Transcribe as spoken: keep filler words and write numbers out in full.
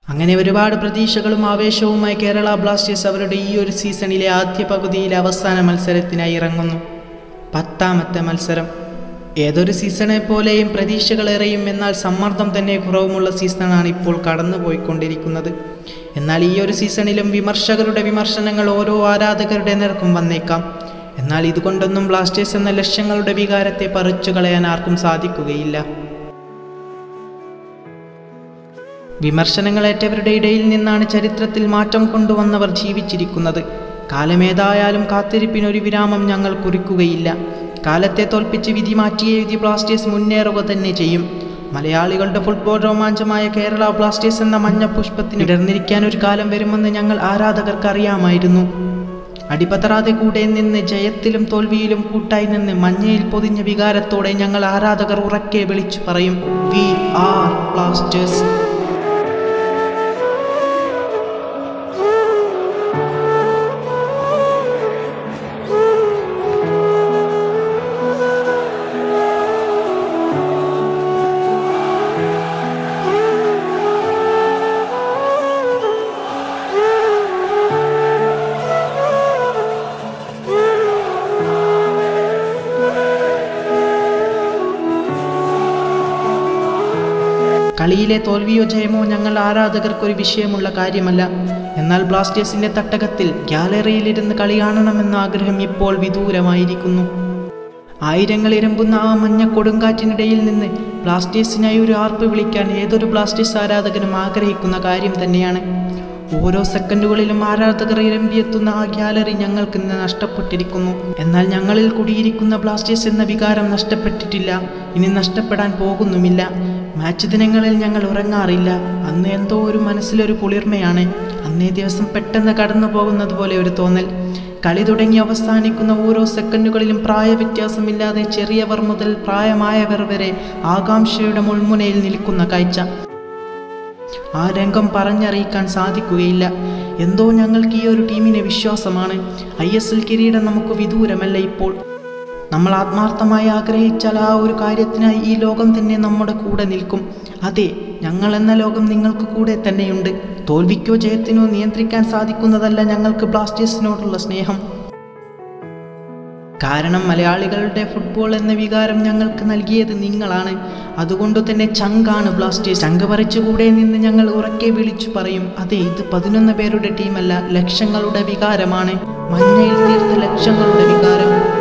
അങ്ങനെ ഒരുപാട് പ്രതീക്ഷകളും ആവേശവുമായി കേരള ബ്ലാസ്റ്റേഴ്സ് അവരുടെ ഈ ഒരു സീസണിലെ ആദ്യ പകുതിയിലെ അവസാന മത്സരത്തിനായി ഇറങ്ങുന്നു. പത്താമത്തെ മത്സരം. ഏതൊരു സീസണെ പോലെയും പ്രതീക്ഷകളേറെയും എന്നാൽ സമ്മർദ്ദം തന്നെ കുറവുമുള്ള സീസണാണ് ഇപ്പോൾ കടന്നു പോയിക്കൊണ്ടിരിക്കുന്നത്. എന്നാൽ ഈ ഒരു സീസണിലും വിമർശകരുടെ വിമർശനങ്ങൾ ഓരോ ആരാധകരുടെ നേർക്കും വന്നേക്കാം. എന്നാൽ ഇതുകൊണ്ടൊന്നും ബ്ലാസ്റ്റേഴ്സ് എന്ന ലക്ഷ്യങ്ങളുടെ വികാരത്തെ പറിച്ചു കളയാൻ ആർക്കും സാധിക്കുകയില്ല. വിമർശനങ്ങളേറ്റവരുടെ ഇടയിൽ നിന്നാണ് ചരിത്രത്തിൽ മാറ്റം കൊണ്ടുവന്നവർ ജീവിച്ചിരിക്കുന്നത്. കാലമേതായാലും കാത്തിരിപ്പിനൊരു വിരാമം ഞങ്ങൾ കുറിക്കുകയില്ല. കാലത്തെ തോൽപ്പിച്ച് വിധി മാറ്റിയ വിധി ബ്ലാസ്റ്റേഴ്സ് മുന്നേറുക തന്നെ ചെയ്യും. മലയാളികളുടെ ഫുട്ബോൾ രോമാഞ്ചമായ കേരള ബ്ലാസ്റ്റേഴ്സ് എന്ന മഞ്ഞപ്പുഷ്പത്തിന് ഇടർന്നിരിക്കാൻ ഒരു കാലം വരുമെന്ന് ഞങ്ങൾ ആരാധകർക്ക് അറിയാമായിരുന്നു. അടിപതറാതെ കൂടെ നിന്ന് ജയത്തിലും തോൽവിയിലും കൂട്ടായി നിന്ന് മഞ്ഞയിൽ പൊതിഞ്ഞ വികാരത്തോടെ ഞങ്ങൾ ആരാധകർ ഉറക്കെ വിളിച്ചു പറയും, വി ആർ ബ്ലാസ്റ്റേഴ്സ്. കളിയിലെ തോൽവിയോ ജയമോ ഞങ്ങൾ ആരാധകർക്കൊരു വിഷയമുള്ള കാര്യമല്ല. എന്നാൽ ബ്ലാസ്റ്റേഴ്സിന്റെ തട്ടകത്തിൽ ഗ്യാലറിയിലിരുന്ന് കളി കാണണമെന്ന ആഗ്രഹം ഇപ്പോൾ വിദൂരമായിരിക്കുന്നു. ആയിരങ്ങൾ ഇരമ്പുന്ന ആ മഞ്ഞ കൊടുങ്കാറ്റിനിടയിൽ നിന്ന് ബ്ലാസ്റ്റേഴ്സിനായി ഒരു ആർപ്പ് വിളിക്കാൻ ഏതൊരു ബ്ലാസ്റ്റേഴ്സ് ആരാധകനും ആഗ്രഹിക്കുന്ന കാര്യം തന്നെയാണ്. ഓരോ സെക്കൻഡുകളിലും ആരാധകർ ഇരമ്പിയെത്തുന്ന ആ ഗ്യാലറി ഞങ്ങൾക്ക് ഇന്ന് നഷ്ടപ്പെട്ടിരിക്കുന്നു. എന്നാൽ ഞങ്ങളിൽ കുടിയിരിക്കുന്ന ബ്ലാസ്റ്റേഴ്സ് എന്ന വികാരം നഷ്ടപ്പെട്ടിട്ടില്ല, ഇനി നഷ്ടപ്പെടാൻ പോകുന്നുമില്ല. മാച്ച് ദിനങ്ങളിൽ ഞങ്ങൾ ഉറങ്ങാറില്ല. അന്ന് എന്തോ ഒരു മനസ്സിലൊരു കുളിർമയാണ്. അന്നേ ദിവസം പെട്ടെന്ന് കടന്നു പോകുന്നത് പോലെ ഒരു തോന്നൽ. കളി തുടങ്ങി അവസാനിക്കുന്ന ഓരോ സെക്കൻഡുകളിലും പ്രായവ്യത്യാസമില്ലാതെ ചെറിയവർ മുതൽ പ്രായമായവർ വരെ ആകാംക്ഷയുടെ മുൾമുനയിൽ നിൽക്കുന്ന കാഴ്ച. ആ രംഗം പറഞ്ഞറിയിക്കാൻ സാധിക്കുകയില്ല. എന്തോ ഞങ്ങൾക്ക് ഈ ഒരു ടീമിനെ വിശ്വാസമാണ്. ഐ എസ് എൽ കിരീടം നമുക്ക് വിദൂരമല്ല ഇപ്പോൾ. നമ്മൾ ആത്മാർത്ഥമായി ആഗ്രഹിച്ചാൽ ആ ഒരു കാര്യത്തിനായി ഈ ലോകം തന്നെ നമ്മുടെ കൂടെ നിൽക്കും. അതെ, ഞങ്ങൾ എന്ന ലോകം നിങ്ങൾക്ക് കൂടെ തന്നെയുണ്ട്. തോൽവിക്കോ ജയത്തിനോ നിയന്ത്രിക്കാൻ സാധിക്കുന്നതല്ല ഞങ്ങൾക്ക് ബ്ലാസ്റ്റേഴ്സിനോടുള്ള സ്നേഹം. കാരണം മലയാളികളുടെ ഫുട്ബോൾ എന്ന വികാരം ഞങ്ങൾക്ക് നൽകിയത് നിങ്ങളാണ്. അതുകൊണ്ട് തന്നെ ചങ്കാണ് ബ്ലാസ്റ്റേഴ്സ്. ചങ്ക് പറിച്ചു കൂടെ നിന്ന് ഞങ്ങൾ ഉറക്കെ വിളിച്ചു പറയും, അതെ, ഇത് പതിനൊന്ന് പേരുടെ ടീമല്ല, ലക്ഷങ്ങളുടെ വികാരമാണ്. മഞ്ഞയിൽ തീർത്ത ലക്ഷങ്ങളുടെ വികാരം.